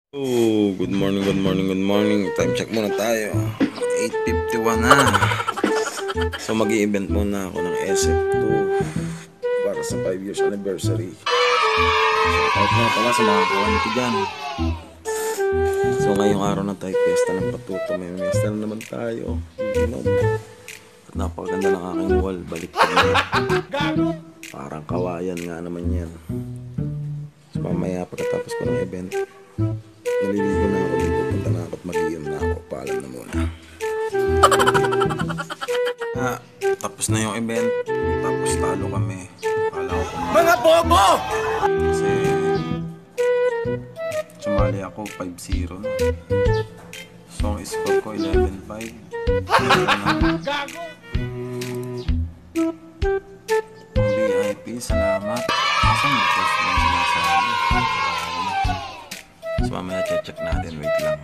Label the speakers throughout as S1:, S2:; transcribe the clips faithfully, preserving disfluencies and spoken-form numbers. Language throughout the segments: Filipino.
S1: Oh, good morning, good morning, good morning. Time check muna tayo. eight fifty-one na. So mag-i-event muna ako ng S F two para sa five years anniversary. So kahit nga pala sa mga kawan ko dyan. So ngayong araw na tayo, fiesta ng patuto. May fiesta na naman tayo. Ginom. At napakaganda ng aking wall. Balik ko na. Parang kawayan nga naman yan. So mamaya pagkatapos ko ng event, naliligo na ako, pupunta na ako at mag-iom na ako. Paalam na muna. Ah, tapos na yung event. Tapos talo kami. Kala ko kung mga bobo! Kasi sumali ako five zero na. So ang score ko eleven five. Gago! Ang V I P, salamat. Asan yung first lang sinasabi? So mamaya check natin, wait lang.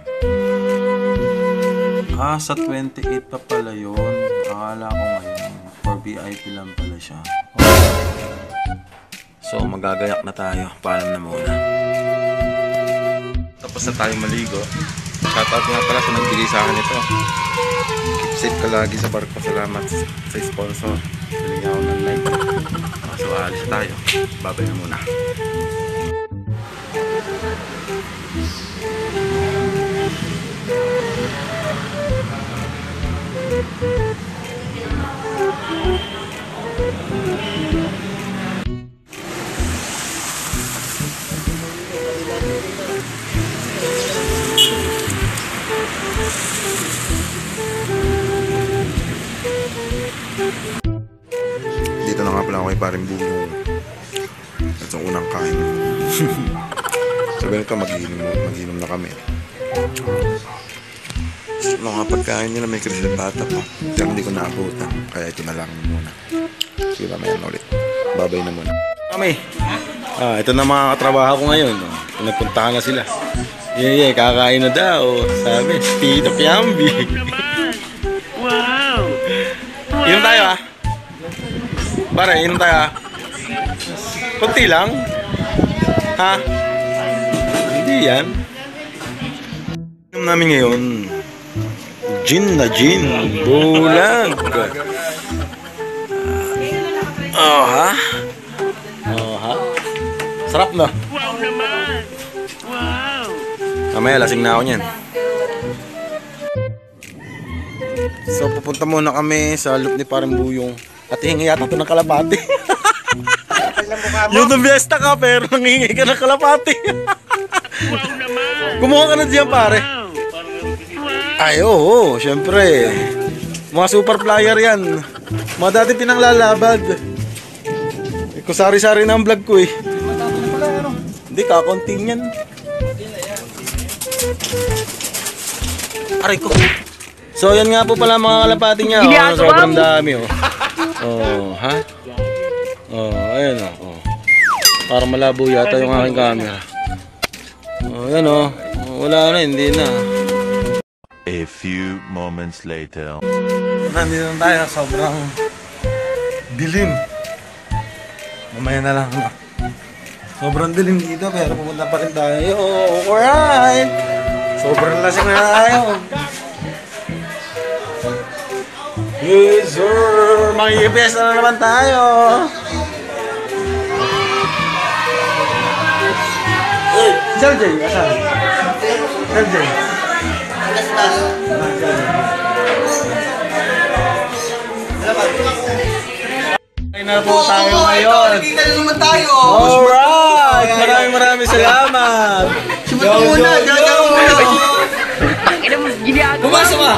S1: Ah, sa twenty-eight pa pala yun. Akala ko ngayon for V I P lang pala siya. Okay. So magagayak na tayo. Paalam na muna. Tapos na tayo maligo. Shoutout nga pala sa nagbigay sa akin ito. Keep safe ka lagi sa barko. Salamat sa sponsor. Galing ako ng like. So alis tayo. Babay na muna. Dito na nga pala ako kay paring Bugong. Ito ang unang kain. Sabihin ka, mag-inom, mag-inom na kami. Ano nga pagkain nila, may krisil bata pa. Pero hindi ko naabutan. Kaya ito na lang muna. Sige, mamaya na ulit. Babay na muna. Kami. Ah, ito na mga katrabaho ko ngayon. Nagpuntahan na sila. Yeah, yeah, kakain na daw. Sabi, Tito Kiambi.
S2: Wow!
S1: Inom tayo ah. Pare, inom tayo ah. Kunti lang. Ha? Hindi yan. Inom namin ngayon. Gin na gin. Bulag. Oh ha? Oh ha? Sarap na.
S2: Wow naman! Wow!
S1: Mamaya lasing na ako niyan. So pupunta muna kami sa loop ni Parang Buyong. At hihingi yata ito ng kalapati. Yung fiesta ka pero nangihingi ka ng kalapati.
S2: Wow naman!
S1: Kumuha ka na diyan pare. Ay oo, syempre. Mga super flyer yan. Mga dati pinanglalabad. Eh, kung sari-sari na ang vlog ko eh. Hindi, kakonting yan. Aray ko. So yan nga po pala mga kalapati niya. Oh, sobrang dami oh. Oh, ha? Oh, ayun oh. Oh. Parang malabo yata yung aking camera. Oh, yan oh. Wala na, hindi na.
S3: A few moments later.
S1: Nandito na tayo, sobrang dilim. Mamaya na lang. Sobrang dilim dito pero pupunta pa rin tayo. Alright! Sobrang lasing na tayo. Yes sir! Mag-i-fiesta na naman tayo. Hey! Sir Jay, asan? Sir Jay. Kain na po tayo ngayon.
S4: Nakikita na naman tayo.
S1: Alright! Maraming maraming salamat.
S4: Sumot mo muna. Gagawa mo muna.
S1: Pumasok ka!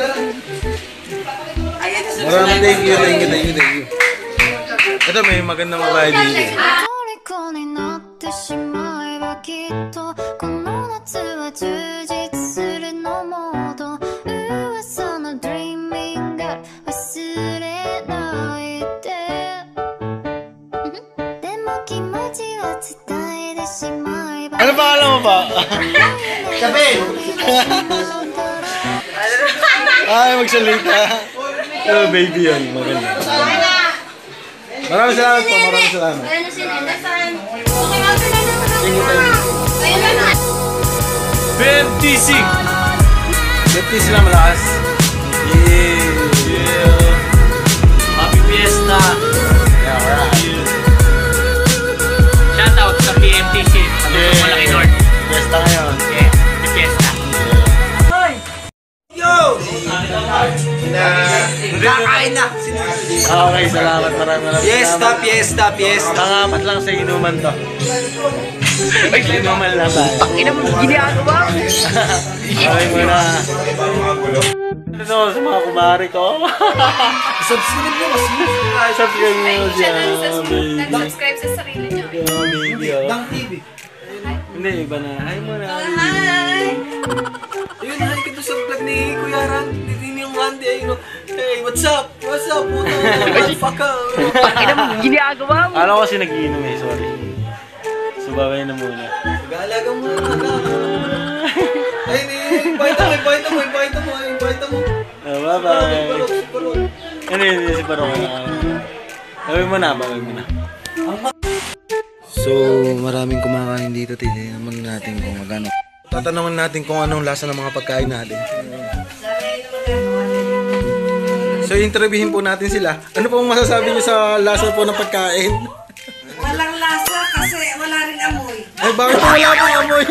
S1: Maraming thank you, thank you, thank you, thank you. Ito may magandang babae dito.
S5: 虜になってしまえばきっとこの夏は充実するのモード噂の Dreaming Girl 忘れないででも気持ちは伝えてしまえば
S1: Ano pa alam mo ba?
S4: Sabi!
S1: Ay, magsalita. Oh, baby yan. Maganda. Maraming salamat po, maraming salamat. Thank you, thank you. B M T C! B M T C lang malakas. Yeah! Yeah!
S2: Happy Fiesta!
S1: Yeah, alright.
S2: Shoutout sa B M T C. Sa yeah. Malaki North.
S1: Fiesta ngayon.
S2: Yeah, Happy Fiesta.
S4: Yo! Kakain na!
S1: Okay, salamat. Maraming maraming
S4: Fiesta,
S1: salamat.
S4: fiesta, fiesta.
S1: Pangapat lang sa inuman to. Ay, inuman lang tayo.
S2: Ina mo, ginagawa mo.
S1: Okay muna. Ito sa mga kumari ko.
S4: Subscribe nyo kasi.
S1: Subscribe nyo
S6: Siya
S1: dyan.
S6: nag-subscribe sa sarili niya.
S1: Video.
S4: Dang T V.
S1: Hindi, iba na. Hi muna.
S6: Hi!
S4: Ayun, hi ka doon sa vlog ni Kuya Ran. Hindi yung Randy. Ayun, hey, what's up? What's up? Puto, motherfucker.
S2: Ina mo, ginagawa mo.
S1: Alam ko kasi nag-iinom eh, sorry. Subabay na muna.
S4: Mag-aalaga mo na. Ay, invite mo, invite mo, invite mo, invite mo.
S1: Oh, bye-bye.
S4: Parok, parok.
S1: Ano yun, si Parok na. Gawin mo na, gawin mo na. So, maraming kumakain dito. Tignan naman natin kung magano. Tatanungin natin kung anong lasa ng mga pagkain natin. So, interviewin po natin sila. Ano pong masasabi niyo sa lasa po ng pagkain?
S7: Walang lasa kasi wala rin amoy.
S1: Ay, bakit po wala pong amoy?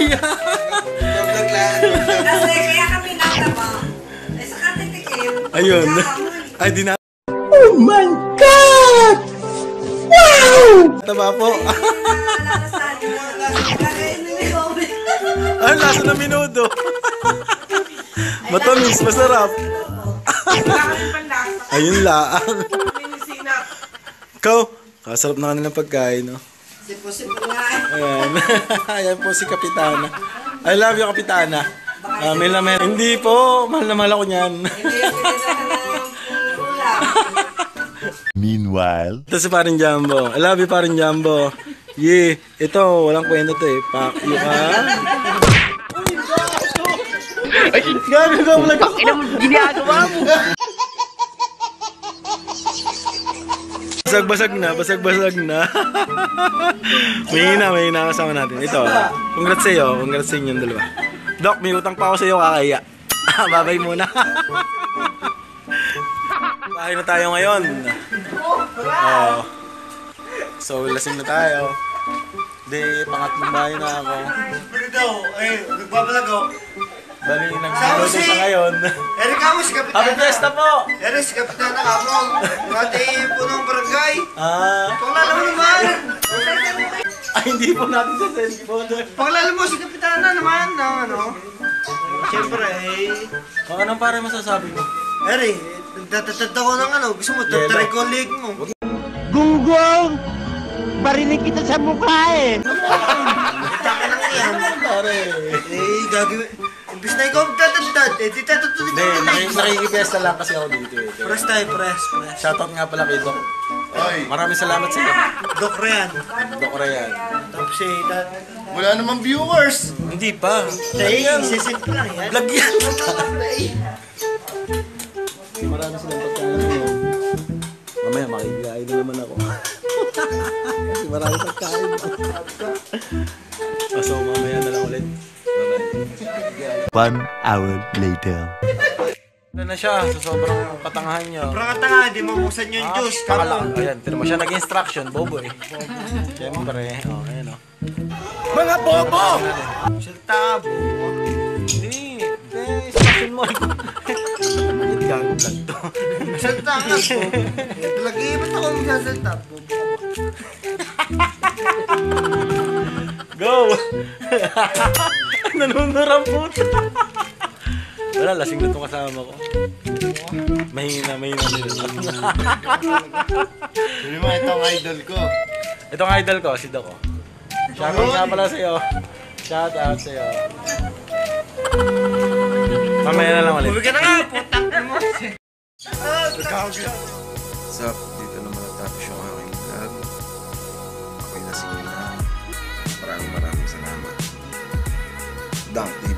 S7: Kasi kaya kami nataba. Eh sa katitikim,
S1: Ayun.
S7: amoy.
S1: Ay, di na. Oh my God! Wow! Taba po.
S7: Nalalasahan yung mga kagayin na may COVID.
S1: Ay, lasa ng minudo. Matamis, masarap.
S7: Wala kami pang lasa.
S1: Ayun laang.
S7: Minisina.
S1: Ikaw, kasarap na kanilang pagkain, no?
S7: Sipo-sipo nga eh.
S1: Ayan. Ayan po si Kapitana. I love you, Kapitana. Uh, may lamen. Hindi po, mahal na mahal ako niyan.
S7: Hindi yung pinasaka ng ulam.
S3: Meanwhile,
S1: Ito si Parin Jumbo. I love you, Parin Jumbo. Yeah, ito, walang kwento to eh. Pak you ka. Gabi ko, vlog ako.
S2: Ina mo, ginagawa mo.
S1: Basag-basag na, basag-basag na. May hina, may hina kasama natin. Ito, congrats sa'yo, congrats sa inyong dalawa. Doc, may utang pa ako sa'yo, kakaya. Babay muna. Bahay na tayo ngayon. Oh. So, lasing na tayo. Di, pangatlong bahay na ako.
S4: Ano daw? Ay, nagbabalag ako.
S1: Bali, nag-dodo sa ngayon.
S4: Eric Amos, si Kapitana.
S1: Happy Fiesta po!
S4: Eric, si Kapitana ako. Pati punong barangay.
S1: Ah,
S4: Panglala mo naman.
S1: ay, hindi po natin sa cellphone.
S4: Panglala mo si Kapitana naman. Na, ano? Siyempre, eh.
S1: O, anong pare masasabi mo?
S4: Eric, nagtatatad ako ng ano. Gusto mo,
S1: Yelo.
S4: tatarikolig mo.
S2: Gunggong! Barinig kita sa mukha eh.
S4: Taka na nga yan.
S1: Pare.
S4: Eh, gagawin. Imbis na ikaw tatandad, eh, di tatatulig
S1: Hindi,
S4: ko
S1: naki- nakikipiesta lang kasi ako dito eh.
S4: Press tayo, press, press.
S1: Shoutout nga pala kay Doc. Maraming salamat sa iyo.
S4: Doc Rian.
S1: Doc Rayan.
S4: Tapos eh, that...
S8: Wala namang viewers.
S1: Hindi pa.
S4: Eh, isisend ko lang yan.
S1: Vlog yan. Marami silang pagkain ngayon. Mamaya makikilain na naman ako. Kasi marami pagkain. So mamaya na lang ulit. Bye-bye.
S3: one hour later.
S1: Ano na siya sa sobrang katangahan niyo.
S4: Parang tanga, di mo buksan yung juice.
S1: Pakala. Ayan, tira mo siya nag-instruction. Bobo eh. Siyempre. Oh, ayan o. Mga bobo!
S4: Salta, bubo.
S1: Hindi. Eh, instruction mo. Bakit gago lang to?
S4: Salta nga, bubo. Lagi, ba't ako magsasalta, bubo?
S1: Go! Nanunurang puta. Wala, lasing na itong kasama ko. Mahina, mahina nila.
S8: Hindi mo itong idol ko.
S1: Itong idol ko, si Doc. Shoutout nga pala sa'yo. Shoutout sa'yo. Mamaya na lang ulit.
S4: Bubi ka na nga, putang mo.
S1: What's up? Dito naman natapos yung aking vlog. Ako'y lasing na. Maraming maraming salamat. Dunk